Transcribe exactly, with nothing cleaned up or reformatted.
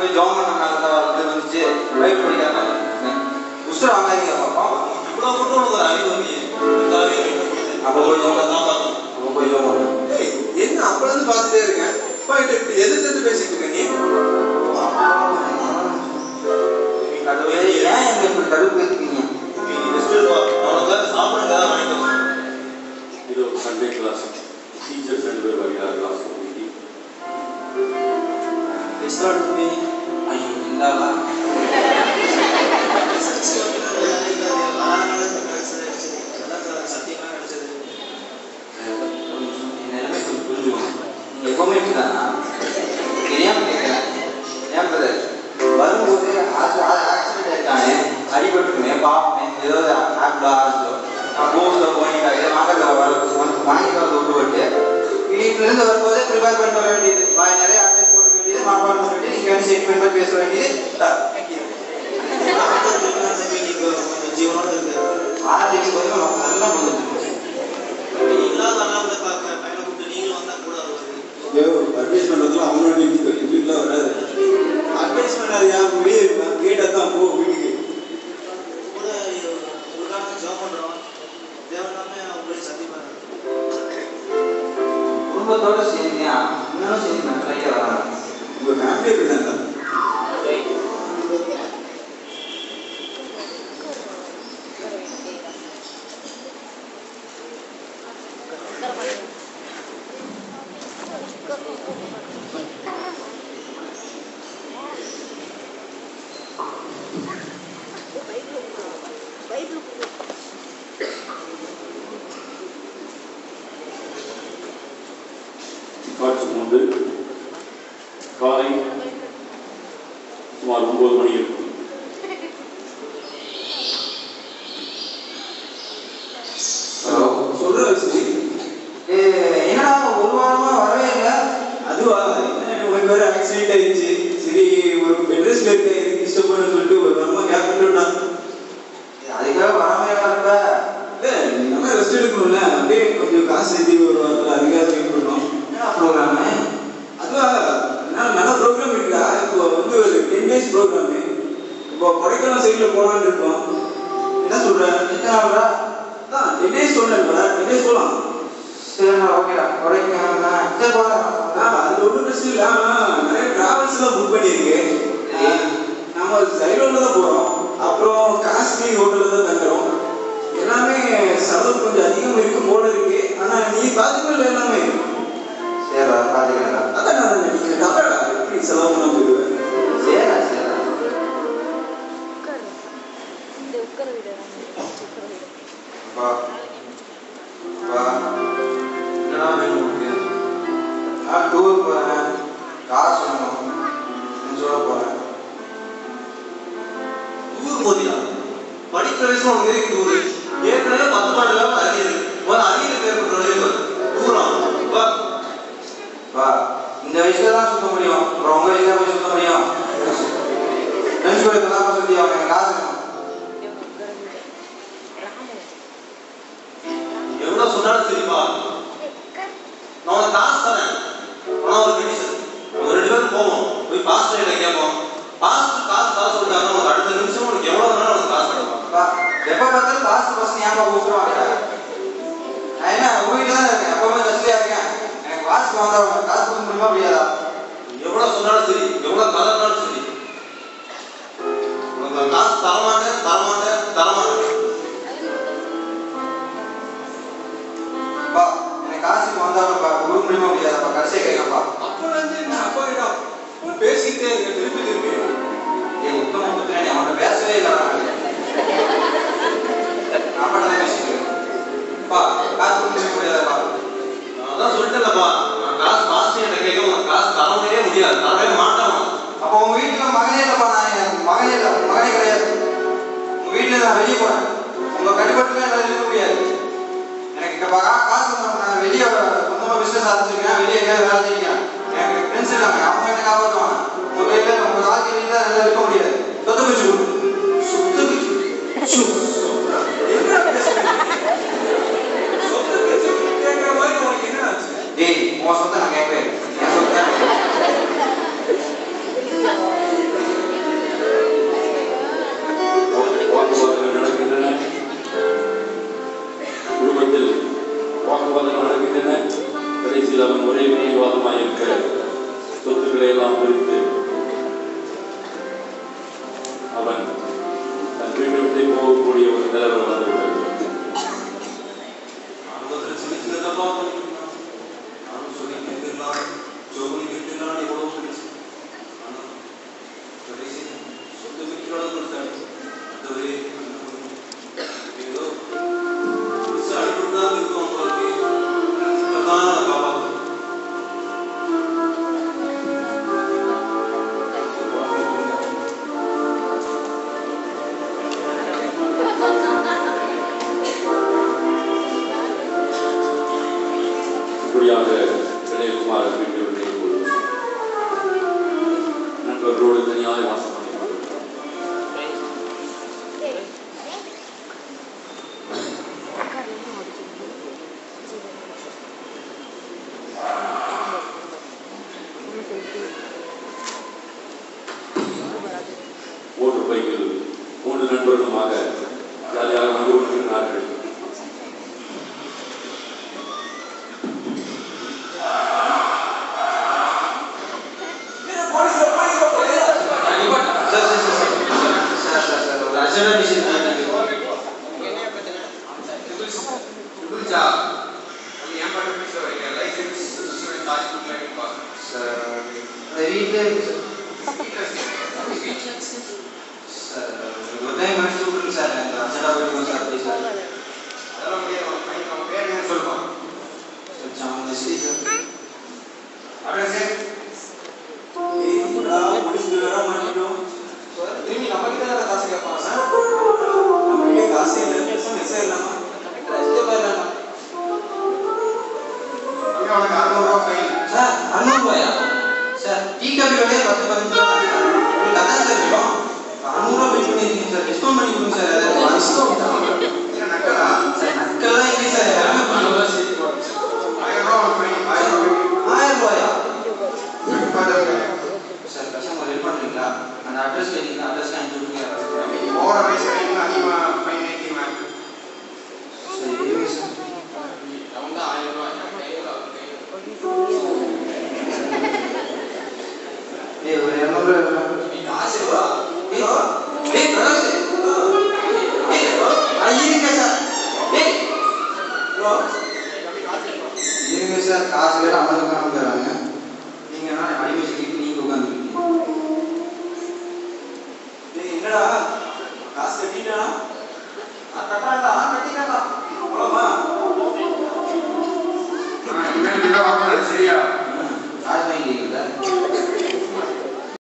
போய் ஜாம் பண்ண காலத்தில் வந்து வந்துச்சு பைப் பிடிக்காம உசுர வாங்காதீங்க பாப்பா. இவ்வளோ மட்டும் உனக்கு ஒரு அறிவு வந்து அப்போ போய் ஜோம் தான் பார்த்தோம். அப்போ போய் ஜோம் பண்ணோம். என்ன அப்போலேருந்து பார்த்துட்டே இருக்கேன். இப்போ இப்படி எதிர்த்து பேசிட்டு இருக்க நீ கடவுளே ஏன் எங்க இப்படி கடுப்பு பேசிக்கிங்க? அவனுக்கு சாப்பிடுங்க தான் வாங்கிட்டு இது ஒரு சண்டே கிளாஸ். டீச்சர்ஸ் ரெண்டு பேர் வரையா கிளாஸ் ஸ்டார்ட் பண்ணி ஐயோ இந்தாலா எப்பவுமே இப்படிதானா? ஏன் கேட்கிறேன் ஏன் பிரதர் வரும்போது ஆக்சிடென்ட் ஆயிருக்கானே அடிபட்டுமே பார்ப்பேன் ஏதோ ஆப்பிளோ ஆரஞ்சோ நான் போஸ்டோ போனிக்காக மாங்கல்ல வர வாங்கிட்டு வரது விட்டு விட்டு வீட்டிலிருந்து வரும்போதே ப்ரிப்பேர் பண்ணிட்டு வர வேண்டியது. வாய் நிறைய அட்வைஸ் போட வேண்டியது மாப்பாடு பண்ண வேண்டியது இங்கே வந்து செக் பண்ணி பேச வேண்டியது ஜீவனோட இருக்கு. ஆர்டிக்கு போய் நல்லா வந்துட்டு இல்லாத அண்ணாமலை பார்க்க பையனை கூப்பிட்டு நீங்களும் வந்தால் கூட அட்வைஸ் பண்ணுறதுலாம் அவங்களோட வீட்டுலாம் வராது. அட்வைஸ் பண்ணாது ஏன் வெளியே இருப்பேன் கேட்டால் தான் போ வீட்டுக்கு கூட உங்களுக்காக ஜாப் பண்ணுறோம் தேவையில்லாம அவங்களே சந்திப்பாங்க. குடும்பத்தோட சேர்ந்தியா இன்னும் சேர்ந்து நன்றாக வராங்க. உங்கள் ஃபேமிலி எப்படி தான் காட்சி கொண்டு காலை சுமார் ஒன்பது மணி இருக்கும். சொல்ற என்னடா ஒரு வாரமா வரவே இல்லை. அதுவா உனக்கு வேற ஆக்சிடென்ட் ஆயிடுச்சு. சரி ஒரு பெட்ரெஸ்ட்ல இருக்க எதுக்கு இஷ்டப்பட சொல்லிட்டு ஒரு வாரமா கேப் பண்ணிட்டா. அதுக்காக வராமே இருப்ப நம்ம ரெஸ்ட் எடுக்கணும்ல. அப்படியே கொஞ்சம் காசு சேர்த்து ஒரு வாரத்தில் அதுக்காக வெயிட் பண்ணோம். என்ன ப்ரோக்ராமு? அதுவா நல்ல ப்ரோக்ராம் இருக்குடா. இப்போ வந்து ஒரு டென் டேஸ் ப்ரோக்ராமு. இப்போ கொடைக்கானல் சைடில் போகலான்னு இருக்கோம். என்ன சொல்கிறேன்? எத்தனை தான் டென் டேஸ் சொன்னேன்டா. டென் டேஸ் போகலாம். சரிண்ணா ஓகேடா. கொடைக்கானல் சரி போகலாம். ஆ அது ஒன்றும் பிரச்சனை இல்லை. ஆனால் நிறைய ட்ராவல்ஸ் தான் புக் பண்ணியிருக்கு. நம்ம சைலோனில் தான் போகிறோம். அப்புறம் காஷ்மீர் ஹோட்டலில் தான் தங்குறோம். எல்லாமே செலவு கொஞ்சம் அதிகம் இருக்கும் போல இருக்கு. ஆனால் நீ பார்த்துக்கல எல்லாமே. சரிடா பார்த்துக்கிறேன். அதான் நான் நீங்கள் தவறடா எப்படி செலவு பண்ண போயிடுவேன். சரிடா சரிடா வா வா என்னடா வேணும் உங்களுக்கு? நான் டூர் போகிறேன். காசு வேணும். ஃப்ரெண்ட்ஸோட போகிறேன். டூர் போதியா? படிக்கிற வயசுல அவங்க எதுக்கு டூரு? ஏற்கனவே பத்து பாட்டு இல்லாமல் அரியது ஒரு அரியது பேர் பண்ணுறது டூரா? வா வா இந்த வயசுல தான் சுத்த முடியும். அப்புறம் உங்க வயசுல போய் சுத்த முடியும். ஃப்ரெண்ட்ஸ் கூட தான் சொல்லி அவங்க எனக்கு காசு வேணும். எவ்வளோ சொன்னாலும் தெரியுமா? நான் உனக்கு காசு தரேன். ஆனால் ஒரு கண்டிஷன். நம்ம ரெண்டு பேரும் போவோம். போய் பாஸ்டர் கிட்ட கேட்போம். பாஸ்டர் காசு காசு சொல்லிட்டாங்க. உனக்கு அடுத்த நிமிஷம் உனக்கு எவ்வளோ வேணாலும் உனக்கு காசு கிடைக்கும். எப்போ பார்த்தாலும் பாஸ்டர் பசங்க ஞாபகம் கூப்பிடுவாங்க. நான் என்ன உங்க வீட்டில் தான் இருக்கேன். எப்பவுமே கஷ்டியாக இருக்கேன். எனக்கு காசு வந்தா காசு கொடுக்க முடியுமா முடியாதா? எவ்வளோ சொன்னாலும் சரி எவ்வளோ கலர்னாலும் சரி உனக்கு காசு தரமாட்டேன் தரமாட்டேன் தரமாட்டேன். எனக்கு காசுக்கு வந்தாப்பா கொடுக்க முடியுமா முடியாதாப்பா? கடைசியை கேட்கப்பா. அப்போ வந்து நான் அப்பா கிட்ட பேசிக்கிட்டே இருக்கேன். திருப்பி திருப்பி ஏ உத்தம புத்திரன் அவன்கிட்ட பேசவே இல்லை. அப்பா தான் பேசிட்டு இருக்கேன்ப்பா. காசு கொடுக்க முடியாதாப்பா? அதான் சொல்லிட்டேன்லப்பா. நான் காசு காசு என்ன கேட்க உனக்கு காசு தரவே முடியாது. தரவே மாட்டேன். அப்போ உங்க வீட்டுல மகனே இல்லப்பா. நான் மகனே இல்லை. மகனே கிடையாது. உங்க வீட்டுல நான் வெளியே போறேன். உங்க கட்டுப்பாட்டுல என்னால இருக்க முடியாது. எனக்கு இப்ப காசு நான் வெளியே சொந்தமா பிசினஸ் ஆரம்பிச்சிருக்கேன். வெளியே எங்கேயாவது வேலை செய்யறேன். எனக்கு ஃப்ரெண்ட்ஸ் இருக்காங்க. அவங்க என்ன காப்பாற்றுவாங்க. உங்க வீட்டுல உங்க வாழ்க்கை வீட்டுல எல்லாம் இருக்க முடியாது. சொத்து பிடிச்சு சொத்து பிடிச்சு ஏய் உன் சொத்தை நான் கேட்பேன். என் சொத்தை வாக்குவாதம் நடக்கின்றன. கடைசியில் அவன் ஒரே பிடிவாதமாக இருக்க சொத்துக்களை எல்லாம் பிரித்து அவன் தன் வீட்டை விட்டு போகக்கூடிய ஒரு நிலவரம் வந்துவிட்டது. நண்பர்களோடு தனியாக வாசம் ஓட்டு பைக்கில் மூன்று நண்பர்களுமாக ஜாலியாக வந்து கொண்டிருக்கிறார்கள். சரியா